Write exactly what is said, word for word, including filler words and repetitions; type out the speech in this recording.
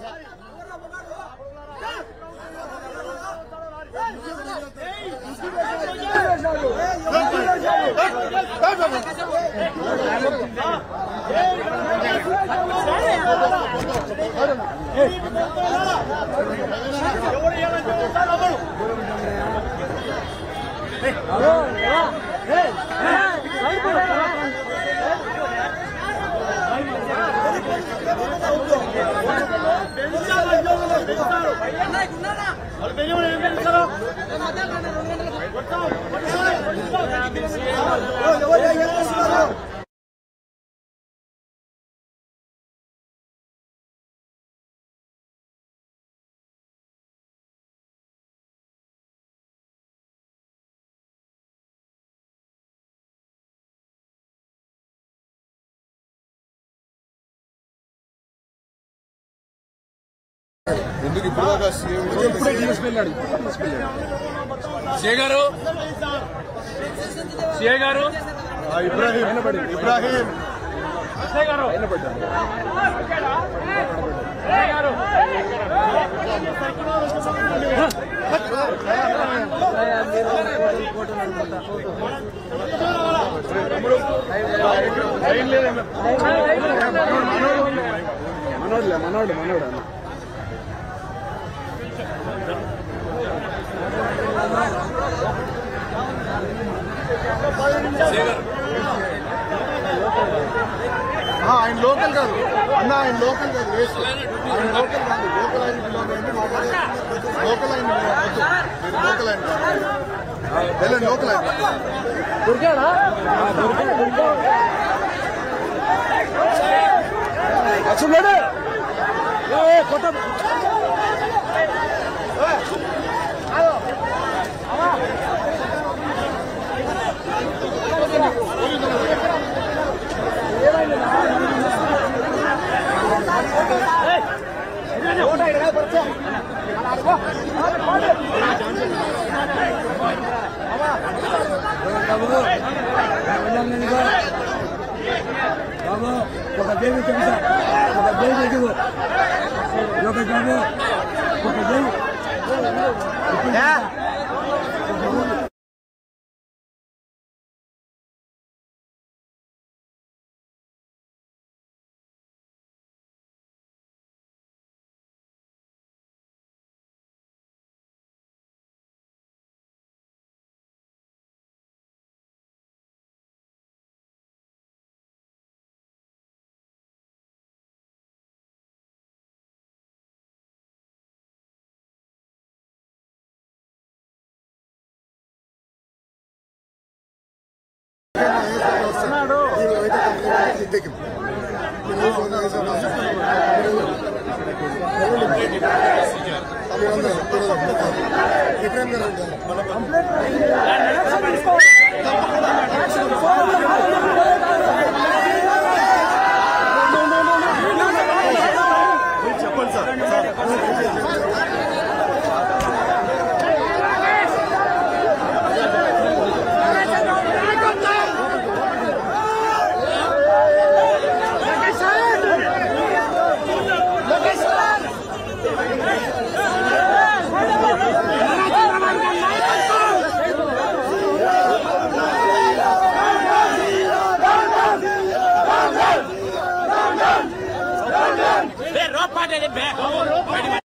ఎందుకు ఇప్పుడు సిఏ గారు సిఏ గారు ఇబ్రాహీం ఇబ్రాహీం సిఏ గారు గారు మనోడ్లే మనోడు మనోడు అన్న ఆయన లోకల్ కాదు అన్న ఆయన లోకల్ కాదు వేస్ట్ ఆయన లోకల్ కాదు లోకల్ ఆయన లోకల్ ఆయన లోకల్ ఆయన వెళ్ళండి లోకల్ ఆయన దొరికాడా చూడండి కొత్త బాబు ఒక దేవి తెలుసా ఒక దేవి ఎదుగు ఒక బాబు ఒక దేవి చెప్పండి సార్ ropa de